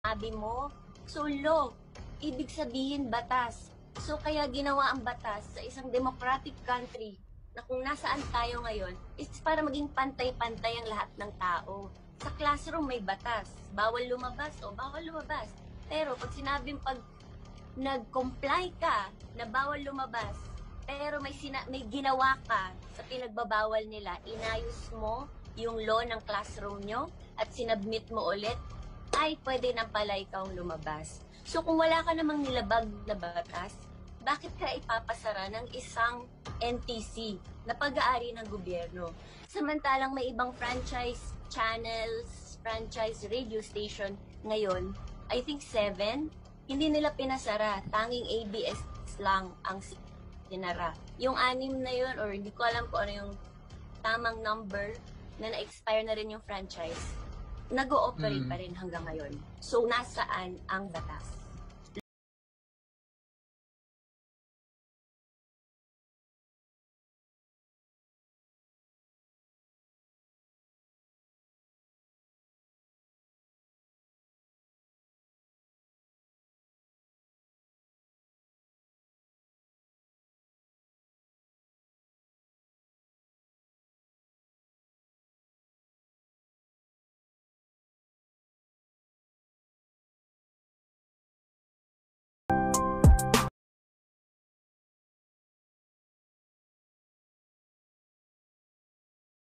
sinabi mo. So law, ibig sabihin batas. So kaya ginawa ang batas sa isang democratic country na kung nasaan tayo ngayon is para maging pantay-pantay ang lahat ng tao. Sa classroom may batas, bawal lumabas o bawal lumabas. Pero pag sinabing pag nag-comply ka na bawal lumabas, pero may ginawa ka sa pinagbabawal nila, inayos mo yung law ng classroom nyo at sinubmit mo ulit, ay pwede na pala ikaw lumabas. So kung wala ka namang nilabag na batas, bakit ka ipapasara ng isang NTC na pag-aari ng gobyerno? Samantalang may ibang franchise channels, franchise radio station ngayon, I think 7, hindi nila pinasara, tanging ABS lang ang sinara. Yung 6 na yun, or hindi ko alam kung ano yung tamang number na na-expire na rin yung franchise, nag-ooperate pa rin hanggang ngayon. So, nasaan ang batas?